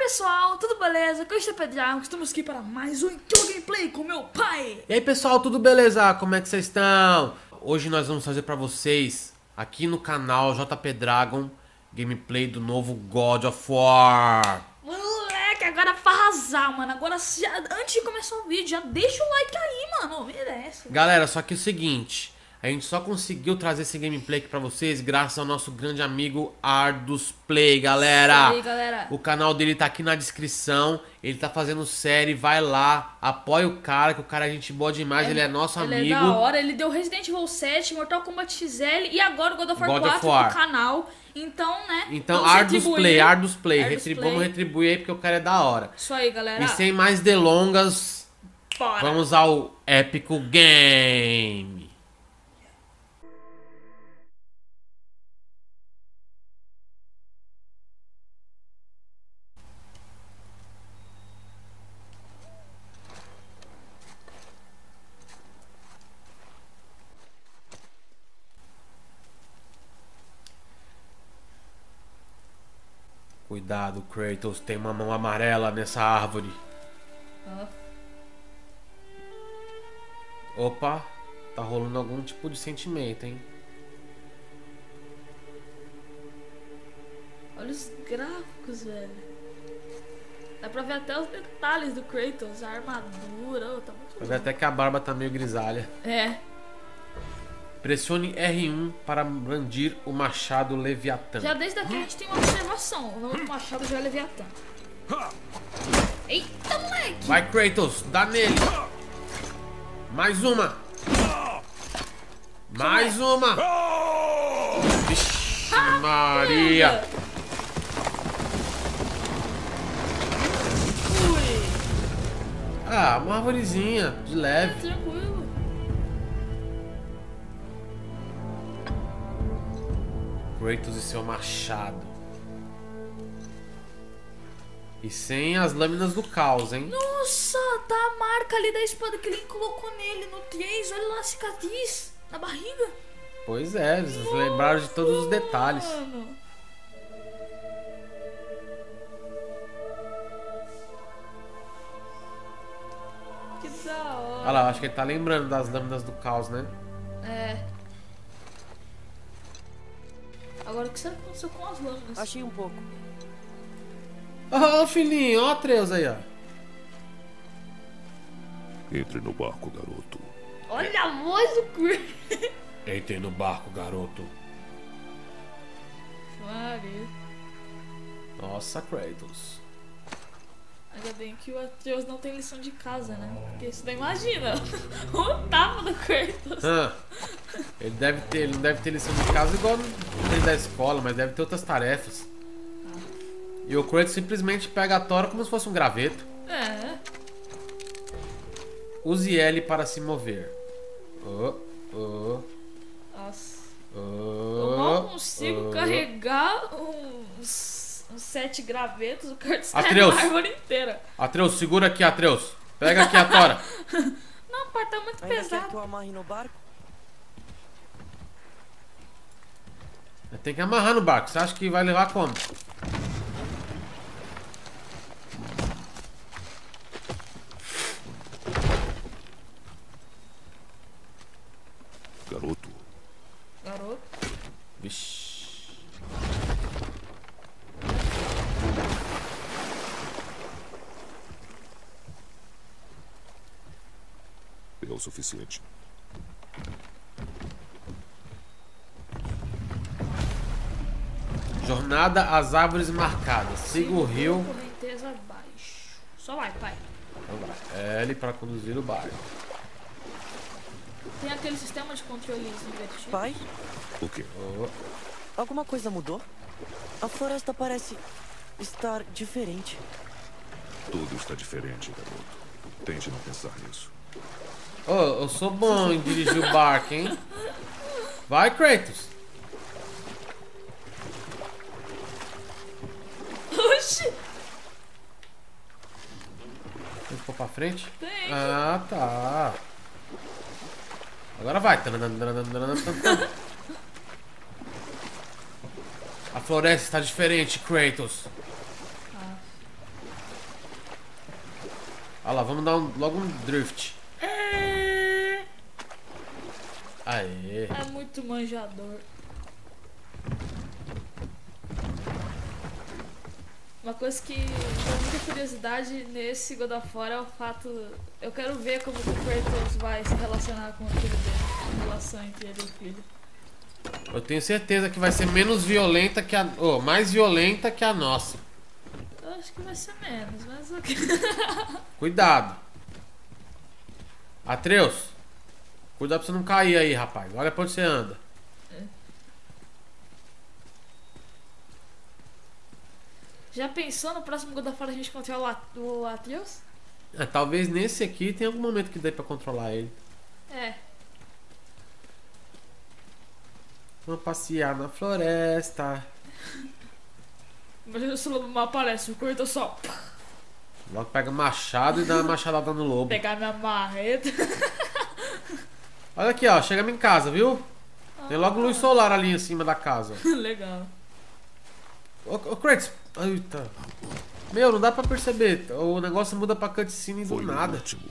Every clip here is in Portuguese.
pessoal, tudo beleza? Aqui é o Pedrão, estamos aqui para mais um gameplay com meu pai. E aí pessoal, tudo beleza? Como é que vocês estão? Hoje nós vamos fazer pra vocês, aqui no canal JP Dragon, gameplay do novo God of War. Moleque, agora é pra arrasar, mano. Agora, antes de começar o vídeo, já deixa o like aí, mano. Merece. Galera, só que é o seguinte, a gente só conseguiu trazer esse gameplay aqui pra vocês graças ao nosso grande amigo Ardus Play, galera. Isso aí, galera. O canal dele tá aqui na descrição, ele tá fazendo série, vai lá, apoia o cara, que o cara é gente boa demais, ele é nosso amigo. Ele é da hora, ele deu Resident Evil 7, Mortal Kombat XL e agora o God of War God 4 of War no canal. Então, né? Então, vamos Ardus Play. Ardus Play. Vamos retribuir aí porque o cara é da hora. Isso aí, galera. E sem mais delongas, Bora. vamos ao épico game. Cuidado, Kratos, tem uma mão amarela nessa árvore. Opa, tá rolando algum tipo de sentimento, hein? Olha os gráficos, velho. Dá pra ver até os detalhes do Kratos, a armadura. Tá muito Vai ver até que a barba tá meio grisalha. É. Pressione R1 para brandir o machado Leviatã. Já desde aqui a gente tem uma observação. O nome do machado já é Leviatã. Eita, moleque! Vai, Kratos, dá nele. Mais uma. Mais uma. Vixe, Maria. Ui. Ah, uma arvorezinha, de leve. Tranquilo. Kratos e seu machado. E sem as lâminas do caos, hein? Nossa, tá a marca ali da espada que ele colocou nele no 3. Olha lá a cicatriz na barriga. Pois é, eles lembraram de todos os detalhes. Mano. Que da hora. Olha lá, acho que ele tá lembrando das lâminas do caos, né? É. Agora, o que será que aconteceu com as lâminas? Achei um pouco. Ó, filhinho, ó a Atreus aí, ó. Entre no barco, garoto. Olha a voz do Kratos. Entrei no barco, garoto. Maria. Nossa, Kratos. Ainda bem que o Atreus não tem lição de casa, né? Porque isso daí imagina. O tapa do Kratos. Ele não deve ter lição de casa igual tem da escola, mas deve ter outras tarefas. E o Kratos simplesmente pega a tora como se fosse um graveto. É. Use L para se mover. Nossa. Eu mal consigo oh. carregar uns 7 gravetos. O Kratos tá Atreus. na árvore inteira. Atreus, segura aqui, Atreus. Pega aqui a tora. Não, pai, tá muito Ainda quer que eu pesado. amarre no barco? Tem que amarrar no barco. Você acha que vai levar como? Garoto, Garoto. Vixe. é o suficiente. Jornada às árvores marcadas. Siga o rio. Correnteza abaixo. Só vai, pai. Então vai. L para conduzir o barco. Tem aquele sistema de controles invertido. Pai, O quê? alguma coisa mudou? A floresta parece estar diferente. Tudo está diferente, garoto. Tente não pensar nisso. Ô, eu sou bom em dirigir o barco, hein? Vai, Kratos. Oxi! Tem que pôr pra frente? Tem. Ah, tá. Agora vai. A floresta está diferente, Kratos. Olha lá, vamos dar logo um drift. Aê. É muito manjador. Uma coisa que dá muita curiosidade nesse God of War é o fato... Eu quero ver como que o Kratos vai se relacionar com o filho dele. A relação entre ele e o filho. Eu tenho certeza que vai ser menos violenta que a... mais violenta que a nossa. Eu acho que vai ser menos, mas ok. Cuidado. Atreus. Cuidado pra você não cair aí, rapaz. Olha pra onde você anda. Já pensou no próximo God of War a gente controlar o Atreus? Talvez nesse aqui tenha algum momento que dê pra controlar ele. É. Vamos passear na floresta. Mas se o lobo mal aparece, o Kratos só... Logo pega machado e dá uma machadada no lobo. Pegar minha marreta. Olha aqui, ó. Chegamos em casa, viu? Tem logo luz solar ali em cima da casa. Legal. Ô Kratos. Eita. Meu, não dá pra perceber. O negócio muda pra cutscene do Foi nada. ótimo.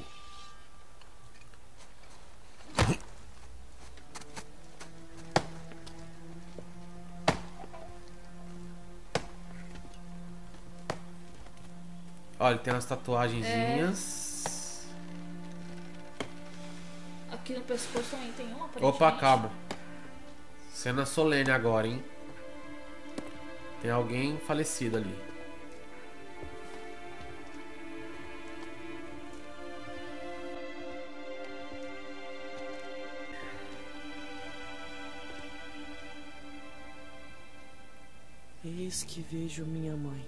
Olha, tem umas tatuagenzinhas. Aqui no pescoço também tem uma, Opa, aparentemente. calma. Cena solene agora, hein? Tem alguém falecido ali. Eis que vejo minha mãe.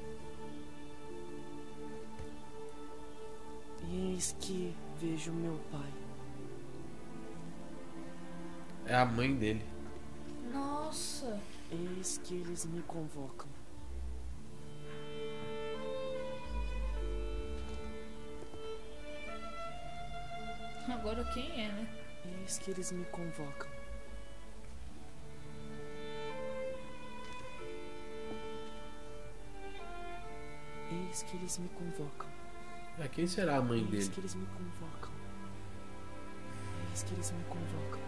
E eis que vejo meu pai. É a mãe dele. Nossa. Eis que eles me convocam. Agora quem é, né? Eis que eles me convocam. Eis que eles me convocam. Quem será a mãe Eis dele? que eles me convocam. Eis que eles me convocam.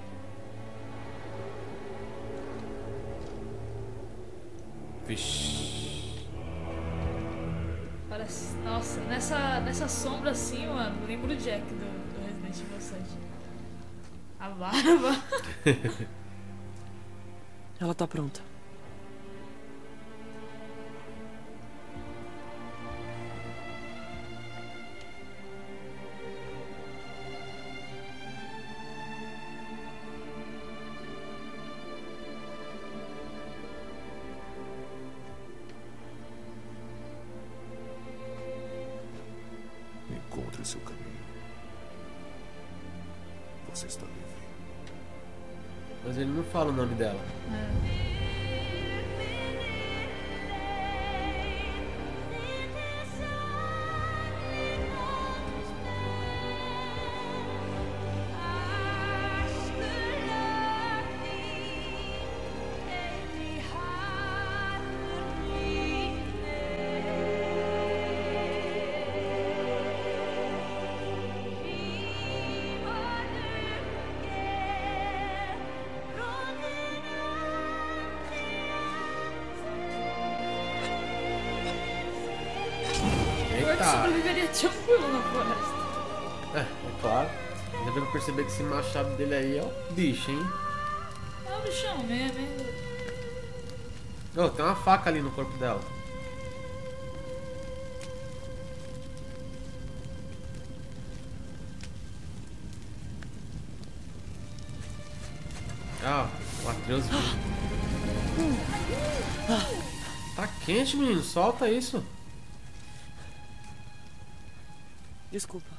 Vixe. Parece... Nossa, nessa sombra assim, mano, lembro o Jack do Resident Evil 7. A barba. Ela tá pronta. Encontre seu caminho. Você está livre. Mas ele não fala o nome dela. Eu Eita. sobreviveria tranquilo na floresta. É claro. Já deu pra perceber que esse machado dele aí é o bicho, hein? É o bichão mesmo, hein? Tem uma faca ali no corpo dela. O Atreus. Tá quente, menino. Solta isso. Desculpa.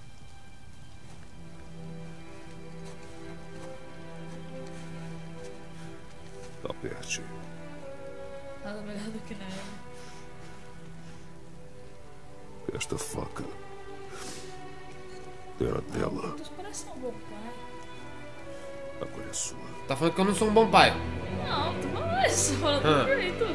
Aperte. Nada melhor do que neve. Esta faca era dela. Kratos parece um bom pai. Agora é sua. Tá falando que eu não sou um bom pai. Não, tu não é isso. Falando do Kratos.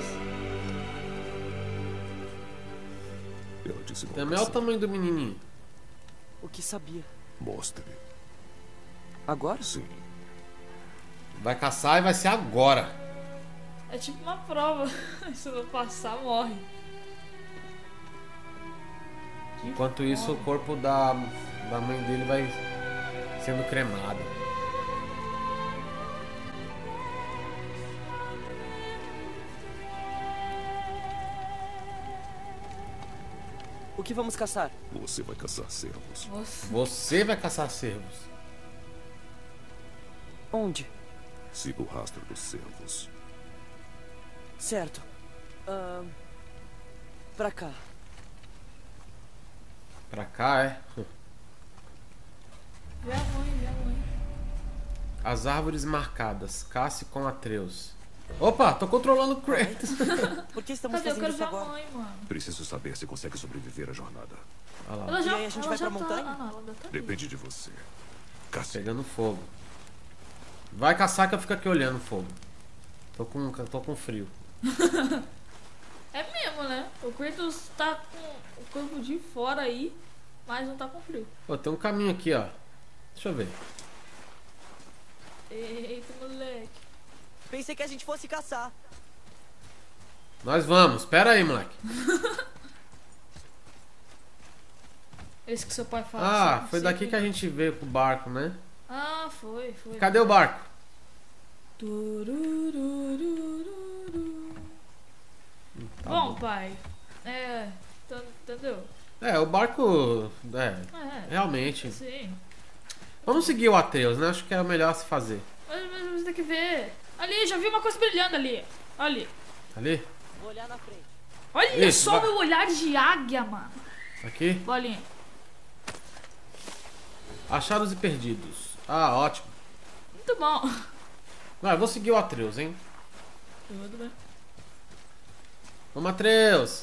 Ela disse não. Também olha o tamanho do menininho. o que sabia. Mostre. Agora? Sim. Vai caçar e vai ser agora. É tipo uma prova. Se não passar, morre. Que Enquanto isso, o foda. corpo da mãe dele vai sendo cremado. O que vamos caçar? Você vai caçar cervos. Nossa. Você vai caçar cervos. Onde? Siga o rastro dos cervos. Certo. Pra cá. Pra cá, é? Vê a mãe, vê a mãe. As árvores marcadas. Casse com Atreus. Opa, tô controlando o Kratos. Por que estamos Cadê? Eu fazendo quero isso ver a agora? mãe, mano. Preciso saber se consegue sobreviver à jornada. Olha lá, Ela já, aí a gente ela vai já pra tá... montanha? Ah, não, ela ainda tá ali. Depende de você. Casse. pegando fogo. Vai caçar que eu fico aqui olhando o fogo. Tô com frio. É mesmo, né? O Kratos tá com o corpo de fora aí, mas não tá com frio. Pô, tem um caminho aqui, ó. Deixa eu ver. Eita, moleque. Pensei que a gente fosse caçar. Nós vamos. Pera aí, moleque. Esse que seu pai fala. Ah, assim, foi sempre. daqui que a gente veio pro barco, né? Ah, foi. Cadê o barco? Turururururu. Tá Bom, pai. É. Entendeu? É, o barco... É, É. realmente. Sim. Vamos seguir o Atreus, né? Acho que é o melhor a se fazer. Mas você tem que ver. Ali, já vi uma coisa brilhando ali. Ali. Ali? Vou olhar na frente. Olha Isso, só vai. meu olhar de águia, mano. Aqui? Bolinha. Achados e perdidos. Ah, ótimo. Muito bom. Vai, eu vou seguir o Atreus, hein? Tudo bem. Vamos, Atreus.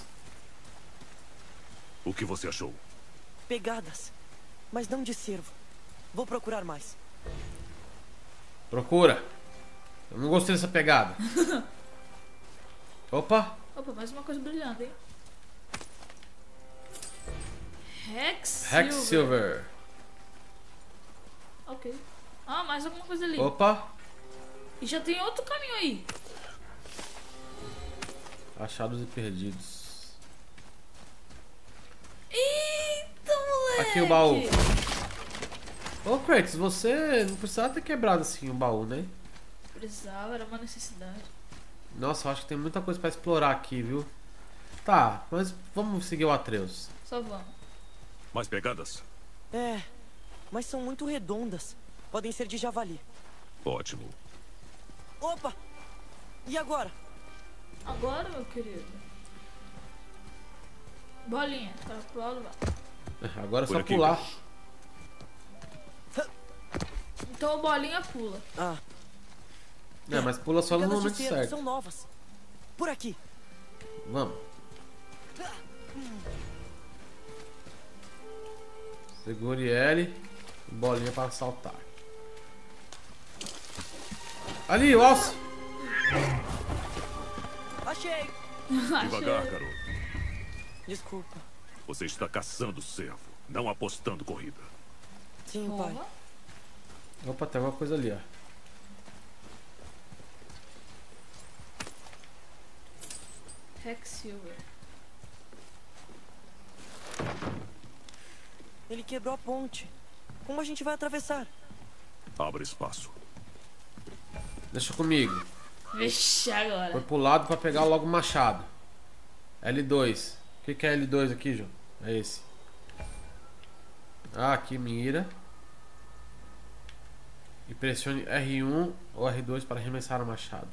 O que você achou? Pegadas. Mas não de cervo. Vou procurar mais. Procura. Eu não gostei dessa pegada. Opa. Opa, mais uma coisa brilhando, hein? Rex Rex Silver. Ok. Ah, mais alguma coisa ali. Opa. E já tem outro caminho aí. Achados e perdidos. Eita, moleque. Aqui o baú. Ô, Kratos, você não precisava ter quebrado assim o baú, né? Precisava, era uma necessidade. Nossa, eu acho que tem muita coisa pra explorar aqui, viu? Tá, mas vamos seguir o Atreus. Só vamos. Mais pegadas? É, mas são muito redondas. Podem ser de javali. Ótimo. Opa! E agora? Agora, meu querido. Bolinha, tá pro lado lá. Agora é Por só aqui. pular. Então a bolinha pula. Ah, É, mas pula só no pegadas de momento cervo certo. são novas. Por aqui. Vamos. Segure L. Bolinha para saltar. Ali, o alce. Achei! Devagar, garoto. Desculpa. Você está caçando cervo, não apostando corrida. Sim, pai. Toma. Opa, tem alguma coisa ali, ó. Rex Silver. Ele quebrou a ponte. Como a gente vai atravessar? Abra espaço. Deixa comigo. Vixe, agora. Foi pro lado pra pegar logo o machado. L2. O que é L2 aqui, João? É esse. Ah, aqui mira. E pressione R1 ou R2 para arremessar o machado.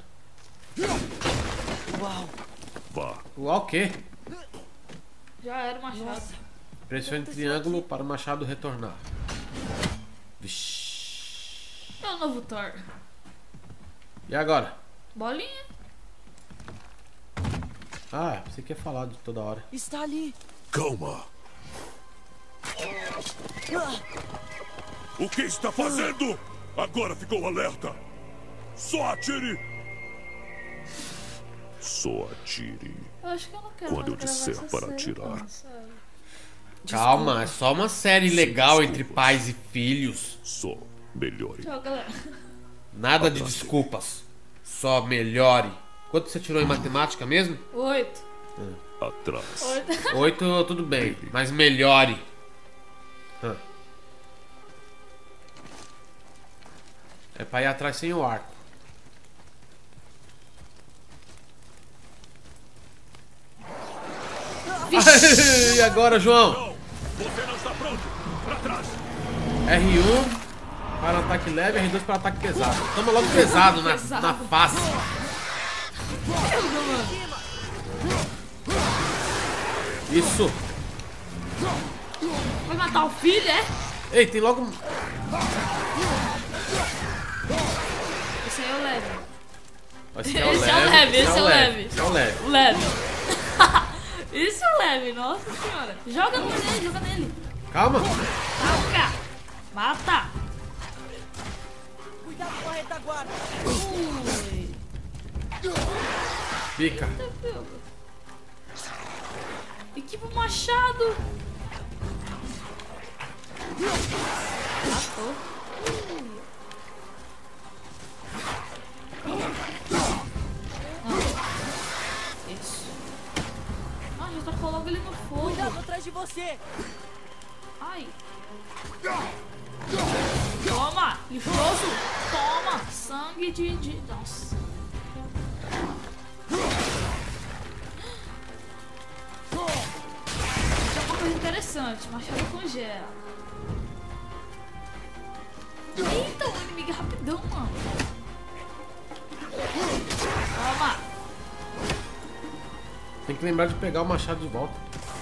Uau! Vá. Uau, o quê? Já era o machado. Nossa! Pressione triângulo para o machado retornar. Vixi. É o novo Thor. E agora? Bolinha. Ah, você quer falar de toda hora. Está ali! Calma. Ah, O que está fazendo? Agora ficou alerta. Só atire. Só atire. Eu acho que eu não quero Quando eu mais gravar disser essa para série, atirar. não, sabe? Calma, é só uma série legal entre pais e filhos. Só melhore. Tchau, galera. Nada de desculpas. Só melhore. Quanto você tirou em matemática mesmo? 8. Atrás. 8, tudo bem. Mas melhore. É pra ir atrás sem o arco. E agora, João? Não! Você não está pronto! Pra trás! R1 para ataque leve, R2 para ataque pesado. Toma logo pesado na face. Isso. Vai matar o filho, é? Ei, tem logo... Esse aí é o leve. Esse é o Esse é o leve, esse é o leve. Esse é o leve. O leve. Isso é o leve, nossa senhora. Joga nele, joga nele. Calma. Taca. Mata. Cuidado com a retaguarda. Ui. Fica. Equipa o machado. Matou. Isso. Ah, já tacou logo ele no fogo. Cuidado atrás de você. Ai. Toma, lixoso. Toma, sangue de... Nossa. Isso é uma coisa interessante. Machado congela. Eita, o inimigo é rapidão, mano. Toma. Tem que lembrar de pegar o machado de volta.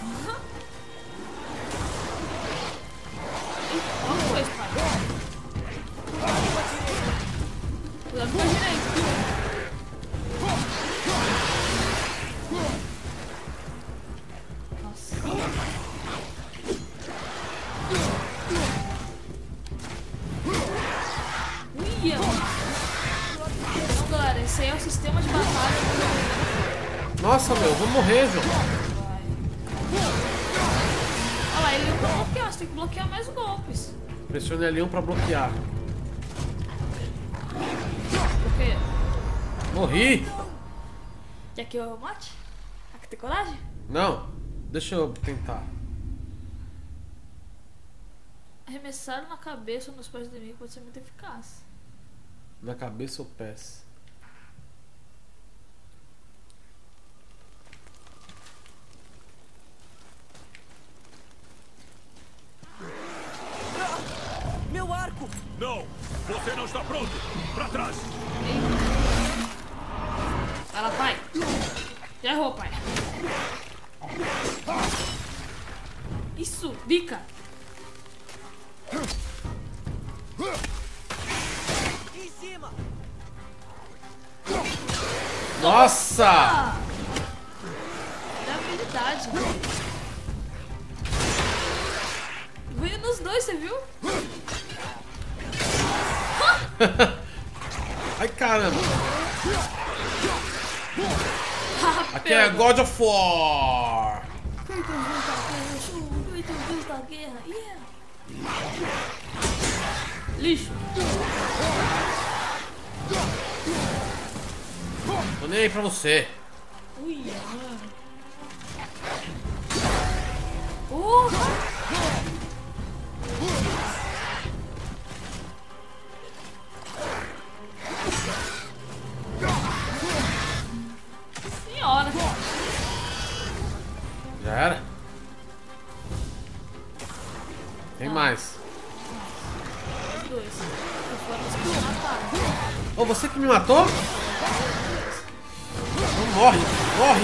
Olha o coisa, pai. Cuidado com a direita. Nossa. Uia, mano. Então, galera, esse aí é o sistema de batalha do... Nossa, meu, eu vou morrer, João. Vai. Olha lá, ele não bloquear, você tem que bloquear mais golpes. Pressione L1 pra bloquear. Por quê? Morri. Quer que eu mate? Quer ter coragem? Não, deixa eu tentar. Arremessar na cabeça ou nos pés do inimigo pode ser muito eficaz. Na cabeça ou pés? Meu arco. Não! Você não está pronto! Pra trás! Vai lá, pai. Já errou, pai. Isso, bica. Em cima. Nossa! Ah! É habilidade. Veio nos dois, você viu? Ai, caramba. Aqui é God of War. Lixo. Tô nem aí pra você. Ui, mano. Senhora. Já era? Tem mais. Os dois. Eu fora os que mataram. Ô, você que me matou? Não morre, morre.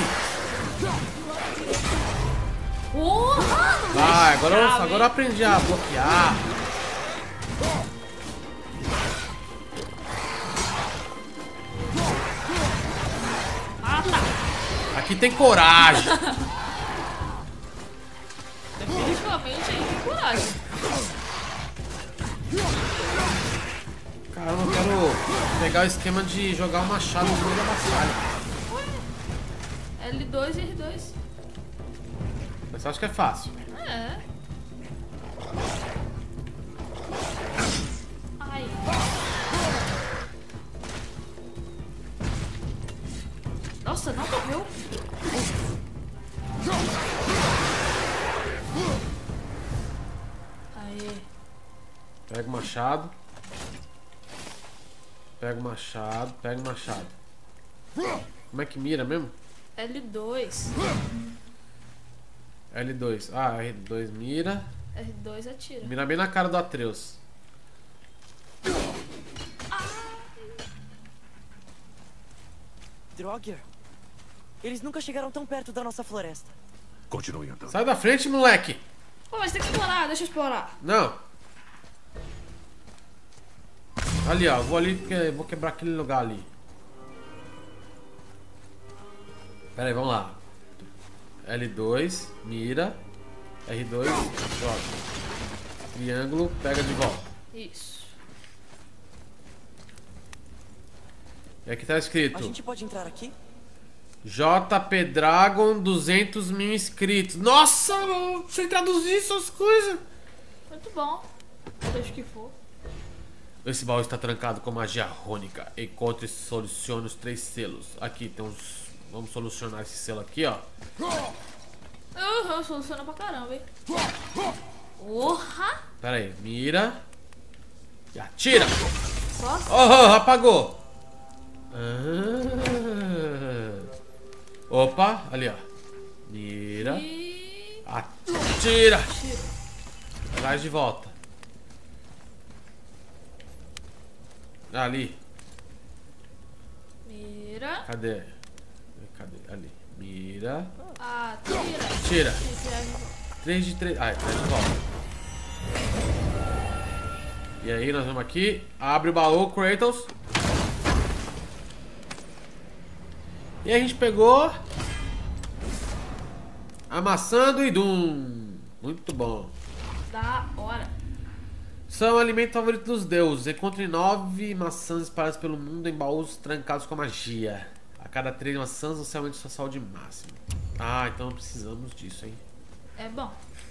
Porra! Vai, agora eu aprendi a bloquear. Mata! Aqui tem coragem. Definitivamente aí tem coragem. Caramba, eu quero pegar o esquema de jogar o machado no meio da batalha. L2 e R2. Mas Você acha que é fácil? É. Ai. Nossa, não morreu. Aê. Pega o machado. Pega o machado. Pega o machado. Como é que mira mesmo? L2. L2. Ah, R2 mira. R2 atira. Mira bem na cara do Atreus. Draugr, eles nunca chegaram tão perto da nossa floresta. Continue andando. Sai da frente, moleque! Pô, mas tem que explorar, deixa eu explorar. Não. Ali, ó. Vou ali porque vou quebrar aquele lugar ali. Pera aí, vamos lá. L2, mira. R2, joga. Triângulo, pega de volta. Isso. E aqui tá escrito A gente pode entrar aqui? JP Dragon 200 mil inscritos. Nossa, sem traduzir essas coisas. Muito bom. Seja o que for. Esse baú está trancado com magia rônica. Encontre e solucione os 3 selos. Aqui tem uns... Vamos solucionar esse selo aqui, ó. Soluciona pra caramba, hein? Porra! Pera aí, mira. E atira. Só Oh, apagou. Opa, ali, ó. Mira. e... Atira. Tiro. Traz de volta. Ali. Mira. Cadê? Cadê? Ali. Mira. Atira. Tira. E traz de volta. 3 de 3. Ai, traz de volta. E aí, nós vamos aqui. Abre o baú, Kratos. E a gente pegou a maçã do Idum. Muito bom. Da hora. São alimento favorito dos deuses. Encontre 9 maçãs espalhadas pelo mundo em baús trancados com magia. A cada 3 maçãs você aumenta sua saúde máxima. Ah, então precisamos disso, hein? É bom.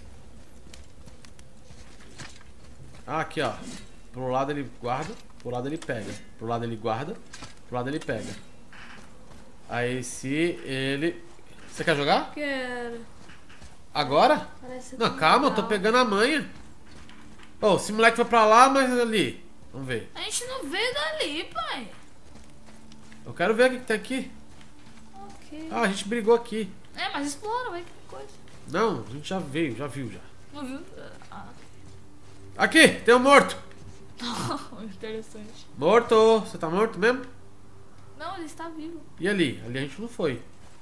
Ah, aqui, ó. Pro lado ele guarda, pro lado ele pega. Pro lado ele guarda, pro lado ele pega. Aí se ele... Você quer jogar? Quero. Agora? Parece Não, tão calma, eu tô legal. pegando a manha. Ô, esse moleque foi pra lá, mas ali. Vamos ver. A gente não veio dali, pai. Eu quero ver o que tem aqui. Ok. Ah, a gente brigou aqui. É, mas explora, vai que coisa. Não, a gente já veio, já viu já. Não viu? Ah. Aqui, tem um morto. Interessante. Morto, você tá morto mesmo? Não, ele está vivo. E ali? Ali a gente não foi.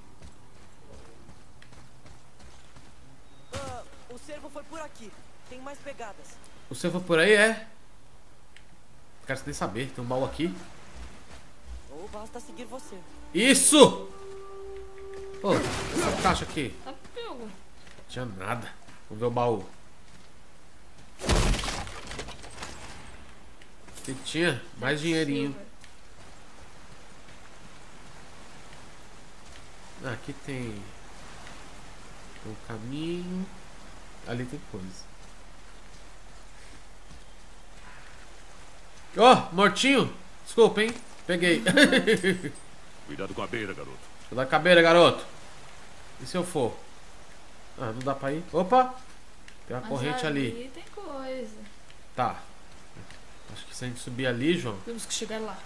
O cervo foi por aqui. Tem mais pegadas. Você foi por aí, é? Quero nem saber, tem um baú aqui. Ou basta seguir você. Isso! Pô, essa caixa aqui. Tá pego. Não tinha nada. Vamos ver o baú. O que tinha? Mais dinheirinho. Silver. Ah, aqui tem um caminho. Ali tem coisa. Ó, mortinho. Desculpa, hein? Peguei. Cuidado com a beira, garoto. Vou dar cabeira, garoto. E se eu for? Ah, não dá pra ir. Opa! Tem uma Mas corrente ali. tem coisa. Tá. Acho que se a gente subir ali, João. Temos que chegar lá.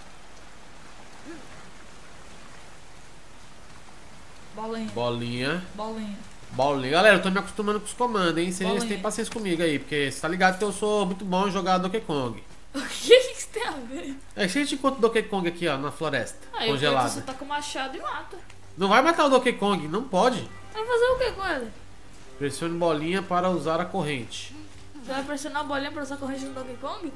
Bolinha. Bolinha. Bolinha. Bolinha. Galera, eu tô me acostumando com os comandos, hein? Vocês Bolinha. têm paciência comigo aí, porque você tá ligado que eu sou muito bom em jogar Donkey Kong. O que isso tem a ver? É, se a gente encontra o Donkey Kong aqui, ó, na floresta, Aí o congelada. você tá com o machado e mata. Não vai matar o Donkey Kong, não pode. Vai fazer o que com ele? Pressione bolinha para usar a corrente. Você vai pressionar a bolinha pra usar a corrente do Donkey Kong?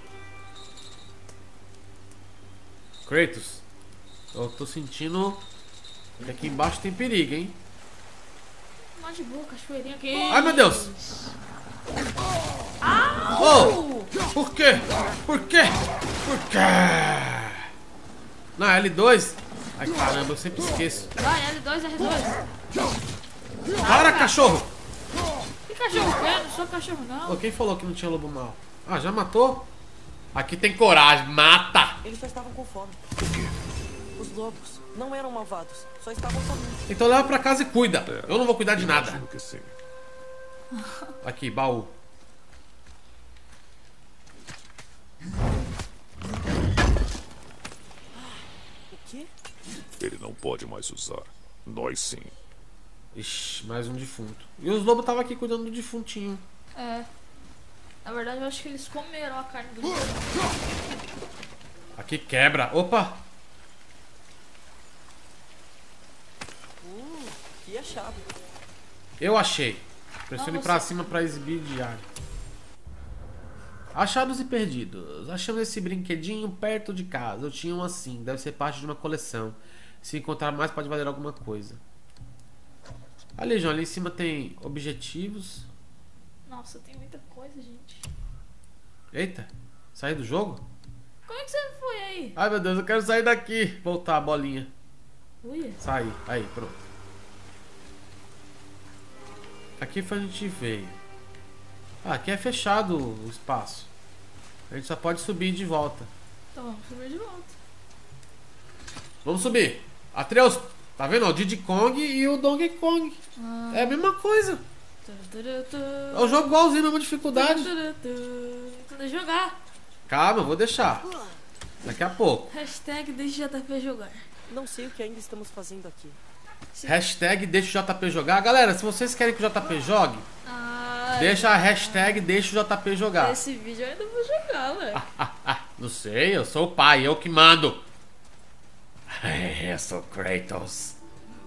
Kratos, eu tô sentindo que aqui embaixo tem perigo, hein? Mais de boa, cachoeirinha aqui. Ai, meu Deus! Oh! Por quê? Por quê? Por quê? Não, L2? Ai, caramba, eu sempre esqueço. Vai, L2, R2. Para, cachorro! cachorro velho, não sou cachorro não. Ô, quem falou que não tinha lobo mau? Ah, já matou? Aqui tem coragem, mata! Eles só estavam com fome. Os lobos não eram malvados, só estavam famintos. Então leva pra casa e cuida. Eu não vou cuidar de nada. Imagino que sim. Aqui, baú. O quê? Ele não pode mais usar. Nós sim. Ixi, mais um defunto. E os lobos estavam aqui cuidando do defuntinho. É. Na verdade, eu acho que eles comeram a carne do lobo. Aqui quebra. Opa! Que achado. Eu achei. Pressione Não, pra você- cima pra exibir diário. Achados e perdidos. Achamos esse brinquedinho perto de casa. Eu tinha um assim. Deve ser parte de uma coleção. Se encontrar mais, pode valer alguma coisa. Ali, João. Ali em cima tem objetivos. Nossa, tem muita coisa, gente. Eita. Saí do jogo? Como é que você foi aí? Ai, meu Deus. Eu quero sair daqui. Voltar a bolinha. Ui. Saí. Aí, pronto. Aqui foi onde a gente veio. Ah, aqui é fechado o espaço. A gente só pode subir de volta. Então vamos subir de volta. Vamos subir. Atreus, tá vendo? Ó, o Diddy Kong e o Donkey Kong. Ah. É a mesma coisa. É o jogo igualzinho, mesma dificuldade. Então deixa eu jogar. Calma, eu vou deixar. Daqui a pouco. Hashtag deixa JP jogar. Não sei o que ainda estamos fazendo aqui. Hashtag deixa o JP jogar. Galera, se vocês querem que o JP jogue, Ah, deixa a hashtag deixa o JP jogar. esse vídeo eu ainda vou jogar, velho. Não sei, eu sou o pai, eu que mando. Eu sou Kratos.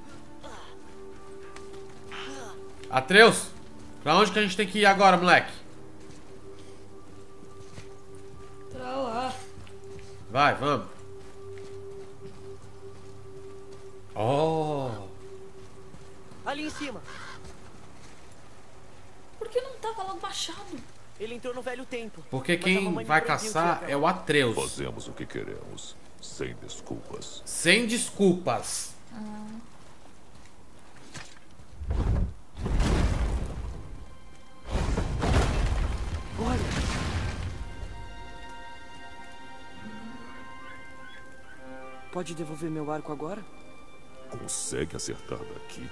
Atreus, pra onde que a gente tem que ir agora, moleque? Pra lá. Vai, vamos. Oh, Ali em cima. Por que não tava logo baixado? Ele entrou no velho templo. porque Mas a quem mamãe me vai proibiu de ir caçar até é lá. o Atreus. Fazemos o que queremos. Sem desculpas. Sem desculpas. Olha, pode devolver meu arco agora? Consegue acertar daqui?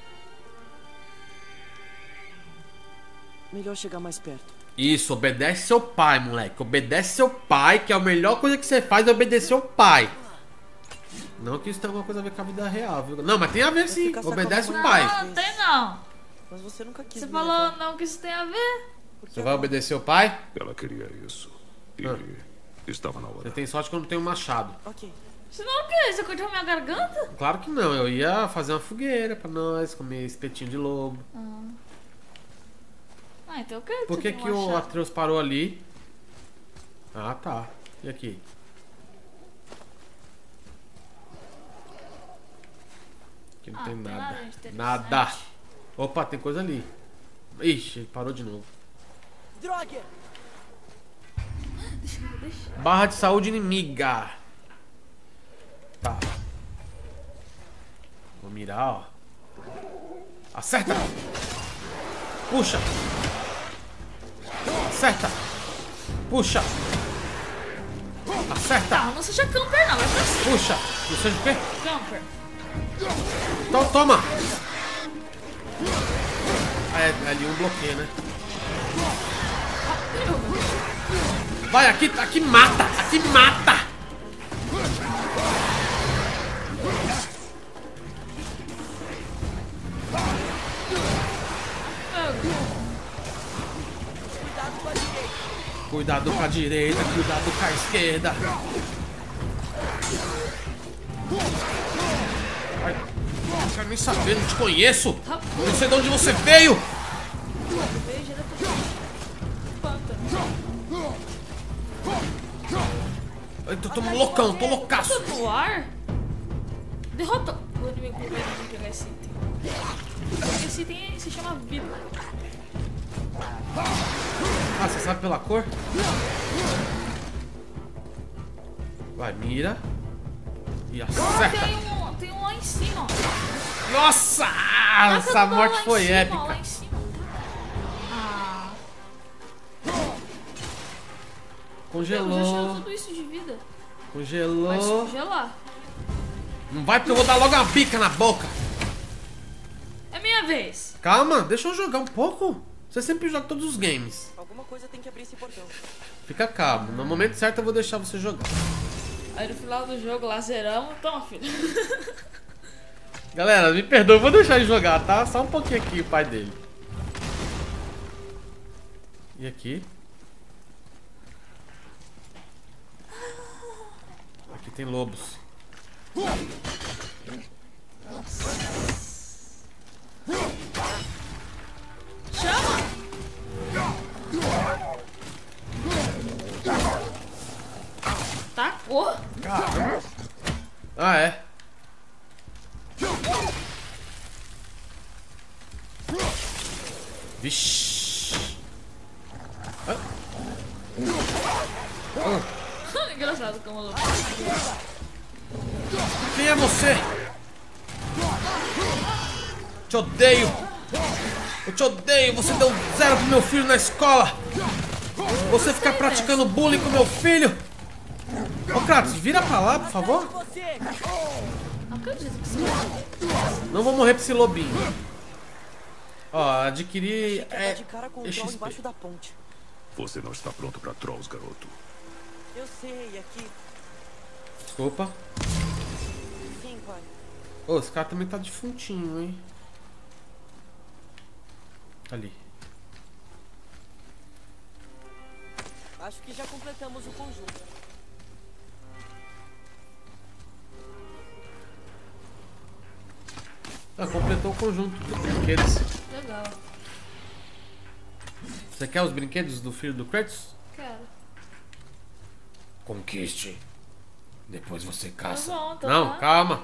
Melhor chegar mais perto. Isso, obedece seu pai, moleque. Obedece seu pai, que é a melhor coisa que você faz é obedecer o pai. Não que isso tenha alguma coisa a ver com a vida real, viu? Não, mas tem a ver sim. ficar sacando Obedece o muito. pai. Não, não tem não. Mas você nunca quis Você me falou levar. não que isso tem a ver. Por que Você vai não? obedecer o pai? Ela queria isso. E estava na Você hora. tem sorte que eu não tenho um machado. Ok. Senão o quê? Você cortou minha garganta? Claro que não, eu ia fazer uma fogueira pra nós, comer espetinho de lobo. Ah, então eu quero Por que você que tenha um o machado. Atreus parou ali? Ah, tá. E aqui? Aqui não Ah, tem não tem nada. nada de interessante. Nada. Opa, tem coisa ali. Ixi, ele parou de novo. Droga! Deixa. Barra de saúde inimiga. Tá. Vou mirar, ó. Acerta! Puxa! Acerta! Puxa! Acerta! Tá, não seja camper não, vai pra cima. Puxa! Não seja o quê? Camper. Então toma! Ah, é ali um bloqueio, né? Vai, aqui mata! Aqui mata! Cuidado com a direita, cuidado com a esquerda. Ai, não quero nem saber, não te conheço. Não sei de onde você veio. Veja da pântano. Eu tô loucão, tô loucaço. Tô no ar? Derrota o inimigo primeiro de pegar esse item. Esse item se chama vida. Ah, você sabe pela cor? Vai, mira. E acerta. Tem um lá em cima, ó. Nossa! Taca Essa tudo morte lá em foi cima, ó, épica. lá em cima. Eu já Congelou. tudo isso de vida. Vai se Congelou. congelar. Não vai porque eu vou dar logo uma bica na boca. É minha vez. Calma, deixa eu jogar um pouco. Você sempre joga todos os games. Alguma coisa tem que abrir esse portão. Fica calmo. No momento certo eu vou deixar você jogar. Aí no final do jogo lá zeramos. Toma, filho. Galera, me perdoa, eu vou deixar ele jogar, tá? Só um pouquinho aqui, o pai dele. E aqui? Aqui tem lobos. Chama! Tacou? Caramba. Ah, é. Vixe. Engraçado como lobo. Quem é você? Te odeio. Eu te odeio. Você deu 0 pro meu filho na escola. Você fica praticando bullying com meu filho. Ô, Kratos, vira pra lá, por favor. Você! Não acredito que você Não vou morrer pra esse lobinho. Ó, adquirir Tá de cara com o troll XP. embaixo da ponte. Você não está pronto para trolls, garoto. Eu sei, aqui. Desculpa. Sim, pai. Ô, esse cara também tá defuntinho, hein? Ali. Acho que já completamos o conjunto. Ah, completou o conjunto de brinquedos. legal. Você quer os brinquedos do filho do Kratos? Quero. Conquiste. Depois você caça. Tá bom, tá Não, bom. calma.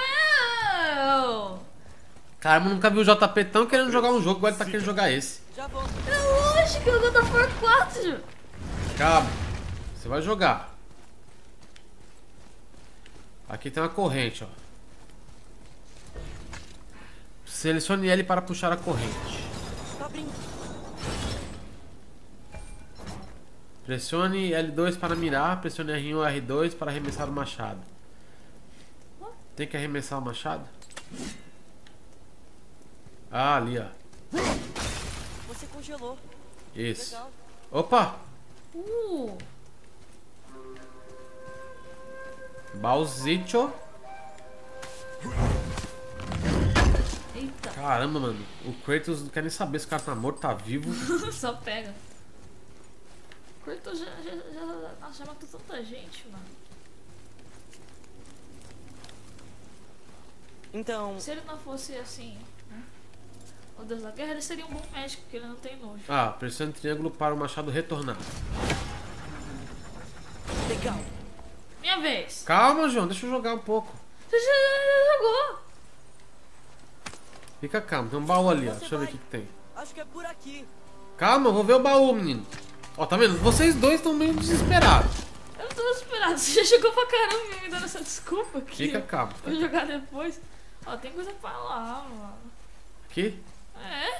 Uau! Caramba, nunca vi o JP tão querendo jogar um jogo, agora ele tá querendo jogar esse. Já vou. É lógico que eu vou dar por 4. Calma. Você vai jogar. Aqui tem uma corrente, ó. Selecione L para puxar a corrente. Tá abrindo. Pressione L2 para mirar, pressione R1 ou R2 para arremessar o machado. Tem que arremessar o machado? Ah, ali, ó. Você congelou. Isso. Legal. Opa! Uh! Bauzito. Eita. Caramba, mano. O Kratos não quer nem saber se o cara tá morto, tá vivo. Só pega. Kratos já matou tanta gente, mano. Então, Se ele não fosse assim, né? O Deus da Guerra, ele seria um bom médico, porque ele não tem nojo. Ah, pressione triângulo para o machado retornar. legal. Minha vez. Calma, João. Deixa eu jogar um pouco. Você já jogou. Fica calmo. Tem um baú ali, ó. Você Deixa eu ver o vai. que tem. Acho que é por aqui. Calma, eu vou ver o baú, menino. Ó, tá vendo? Vocês dois estão meio desesperados. Eu não tô desesperado. Você já jogou pra caramba me dando essa desculpa aqui. Fica calmo. Vou jogar depois. Ó, tem coisa pra lá, mano. Aqui? É?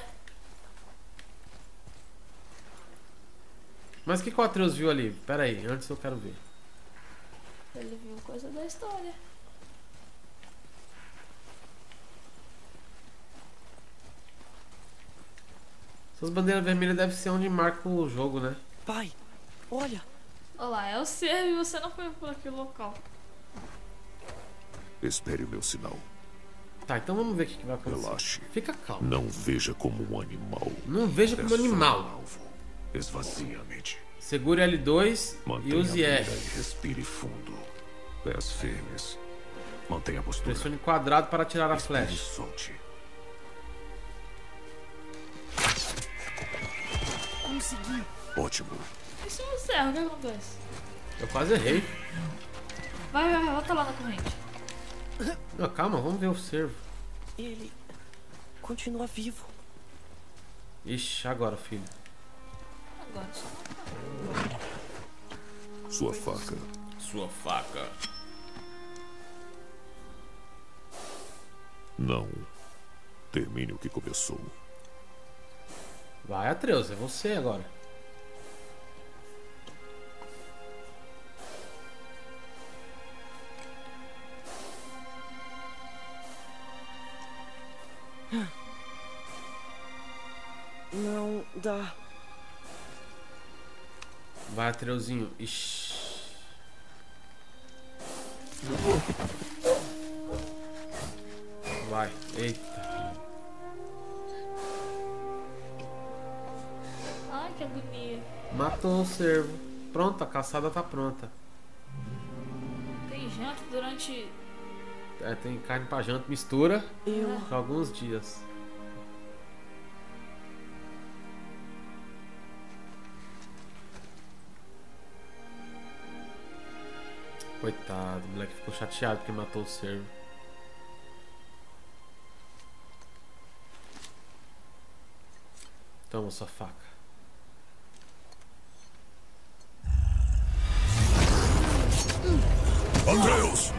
Mas o que o Atreus viu ali? Pera aí, antes eu quero ver. Ele viu coisa da história. Essas bandeiras vermelhas devem ser onde marca o jogo, né? Pai, olha. Olha lá, é o cervo e você não foi por aquele local. Espere o meu sinal. Tá, então vamos ver o que vai acontecer. Relaxe. Fica calmo. Não veja como um animal. Não veja como É só um animal. alvo. Esvazie a mente. Segure L2 e Mantenha a use mira R. e respire fundo. Pés firmes. Mantenha a postura. Pressione quadrado para atirar a Respire e flecha. solte. Consegui. Ótimo. Isso é um cervo, o que acontece? Eu quase errei. Vai, volta lá na corrente. Não, calma, vamos ver o servo. Ele continua vivo. Ixi, agora, filho. Agora só. Sua faca. Sua faca. Não. Termine o que começou. Vai, Atreus, é você agora. Não dá. Vai, Atreuzinho. Ixi. Vai. Eita. Ai, que agonia. Matou o cervo. Pronto, a caçada tá pronta. Tem janta durante... É, tem carne pra janta. Mistura Eu... por alguns dias. Coitado, o moleque ficou chateado porque matou o cervo. Toma sua faca. Atreus!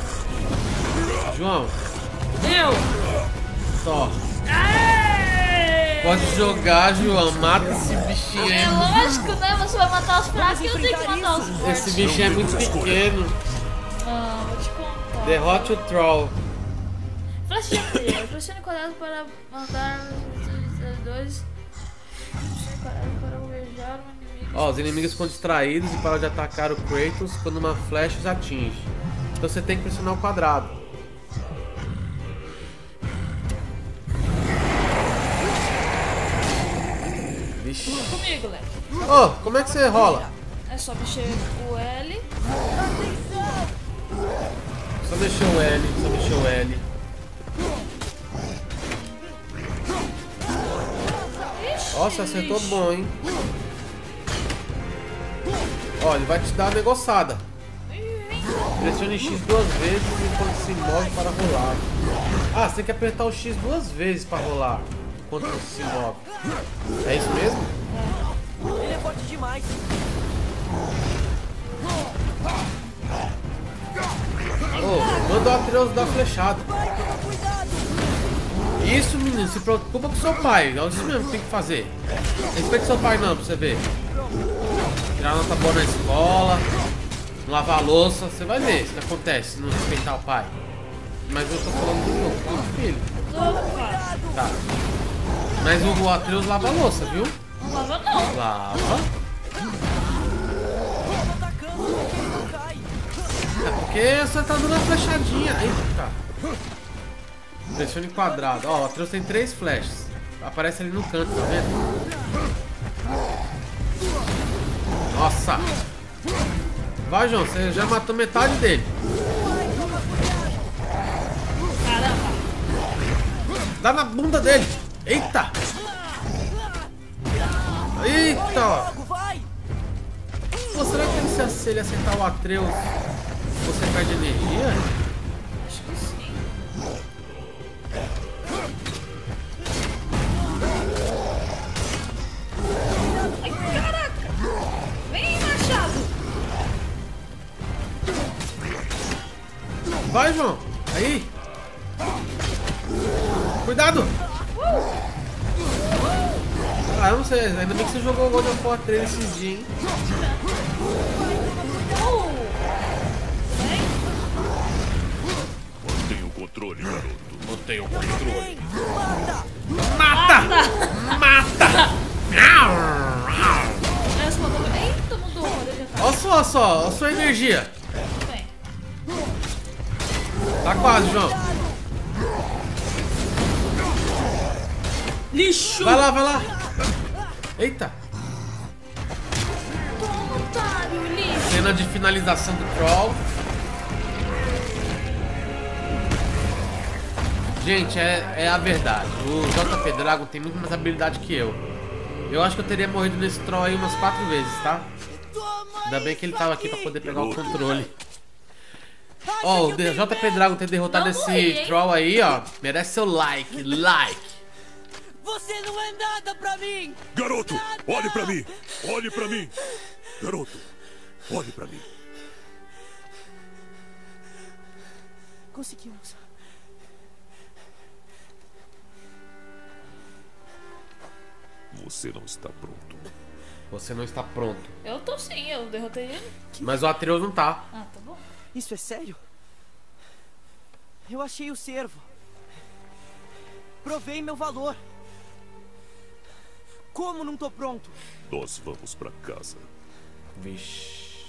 João, Eu! só. Aê! Pode jogar, João. Mata esse bichinho É aí. lógico, né? Você vai matar os fracos e eu tenho que matar os fortes. Esse bichinho é muito pequeno. Ah, vou te contar. Derrote o troll. Flecha de artilharia. Pressione quadrado para mandar os dois. Pressione quadrado para alvejar um inimigo. Ó, os inimigos ficam distraídos e param de atacar o Kratos quando uma flecha os atinge. Então você tem que pressionar o quadrado. Vixe. Comigo, Leque. Ô, como é que você rola? É só mexer o L. Só mexer o L, só mexer o L. Ixi, Ó, você acertou lixo. bom, hein? Ó, ele vai te dar uma negociada. Pressione X 2 vezes enquanto se move para rolar. Ah, você tem que apertar o X 2 vezes para rolar enquanto você se move. É isso mesmo? Ele é forte demais. Ô, manda o Atreus dar flechada. Isso, menino, se preocupa com seu pai. É isso mesmo que tem que fazer. Respeite seu pai não, pra você ver. Tirar nota boa na escola, não lavar a louça, você vai ver o que acontece se não respeitar o pai. Mas eu tô falando do filho. Opa. Tá. Mas o Atreus lava a louça, viu? Não lava não. Lava. Eu tô atacando porque ele não cai. É porque você tá dando uma flechadinha. Eita. Pressione quadrado. Ó, o Atreus tem 3 flechas. Aparece ali no canto, tá vendo? Nossa. Vai, João. Você já matou metade dele. Caramba. Dá na bunda dele. Eita. Eita. Logo, vai! Pô, será que se ele acertar o Atreus, você perde energia? Acho que sim. Ai, caraca. Vem, machado. Vai, João. Aí. Cuidado. Ah, eu não sei. Ainda bem que você jogou o God of War 3 esses dias, hein? Mantenha o controle, garoto. Mantenha o controle. Vem, mata! Mata! Mata! Essa mandou... Eita, mudou. Olha, já tá. Olha só a sua energia. Tudo bem. Tá quase, João. Lixo. Vai lá. Eita. Toma, otário, lixo. Cena de finalização do Troll. Gente, é a verdade. O JP Dragon tem muito mais habilidade que eu. Eu acho que eu teria morrido nesse Troll aí umas 4 vezes, tá? Ainda bem que ele tava aqui pra poder pegar o controle. Ó, o JP Dragon ter derrotado Não esse morri, hein? Troll aí, ó. Merece seu like. Você não é nada pra mim! Garoto, olhe pra mim! Olhe pra mim! Garoto, olhe pra mim. Conseguimos. Você não está pronto. Você não está pronto. Eu tô sim, eu derrotei ele. Mas o Atreus não tá. Ah, tá bom. Isso é sério? Eu achei o cervo. Provei meu valor. Como não tô pronto? Nós vamos pra casa. Vixe.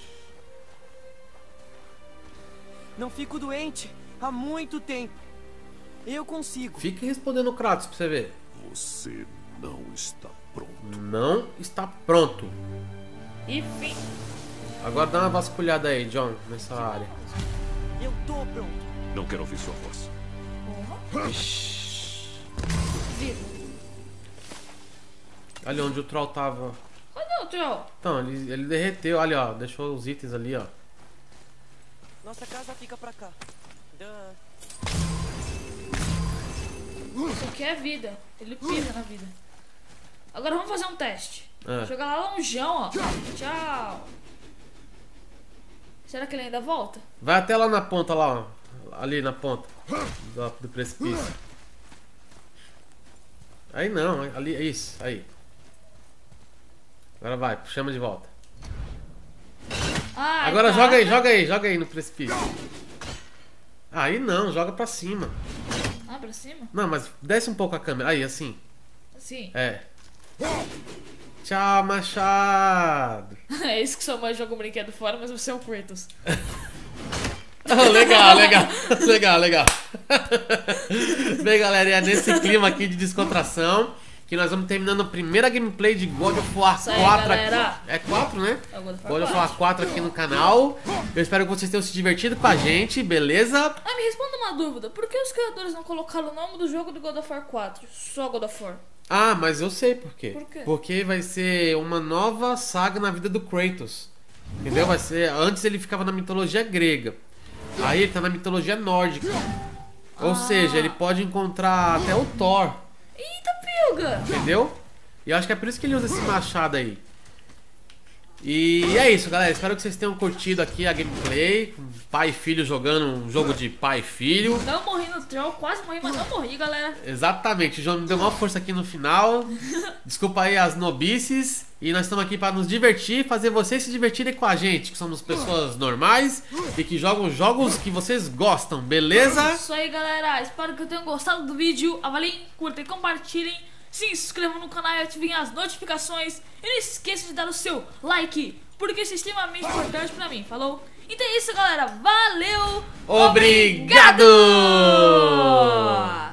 Não fico doente há muito tempo. Eu consigo. Fique respondendo o Kratos pra você ver. Você não está pronto. Não está pronto. Enfim. Agora dá uma vasculhada aí, John, nessa área. Eu tô pronto. Não quero ouvir sua voz. Vida. Ali onde o troll tava. Cadê o troll? Então, ele derreteu, olha, ó. Deixou os itens ali, ó. Nossa casa fica pra cá. Isso aqui é vida. Ele pisa na vida. Agora vamos fazer um teste. É. Jogar lá longeão, ó. Tchau. Será que ele ainda volta? Vai até lá na ponta, lá, ó. Ali na ponta do precipício. Aí não, ali, isso, aí. Agora vai, chama de volta. Ai, Agora tá. joga aí no precipício. Aí não, joga pra cima. Ah, pra cima? Não, mas desce um pouco a câmera. Aí, assim. Assim. É. Tchau, machado. É isso que sua mãe joga um brinquedo fora, mas você é o Kratos. Legal. Bem, galera, é nesse clima aqui de descontração que nós vamos terminando a primeira gameplay de God of War Isso aí, 4 galera. aqui. É 4, né? É o God of War God of 4. War 4 aqui no canal. Eu espero que vocês tenham se divertido com a gente, beleza? Ah, me responda uma dúvida. Por que os criadores não colocaram o nome do jogo do God of War 4? Só God of War. Ah, mas eu sei por quê. Por quê? Porque vai ser uma nova saga na vida do Kratos. Entendeu? Vai ser. Antes ele ficava na mitologia grega. Aí ele tá na mitologia nórdica. Ou seja, ele pode encontrar até o Thor. Eita, pilga! Entendeu? E eu acho que é por isso que ele usa esse machado aí. E é isso, galera. Espero que vocês tenham curtido aqui a gameplay. Com pai e filho jogando um jogo de pai e filho. Não morri no troll, quase morri, mas não morri, galera. Exatamente, o João me deu uma força aqui no final. Desculpa aí as nobices. E nós estamos aqui para nos divertir, fazer vocês se divertirem com a gente, que somos pessoas normais e que jogam jogos que vocês gostam, beleza? Isso aí, galera. Espero que tenham gostado do vídeo. Avaliem, curtem, compartilhem. Se inscrevam no canal e ativem as notificações. E não esqueça de dar o seu like, porque isso é extremamente importante pra mim, falou? Então é isso, galera. Valeu! Obrigado!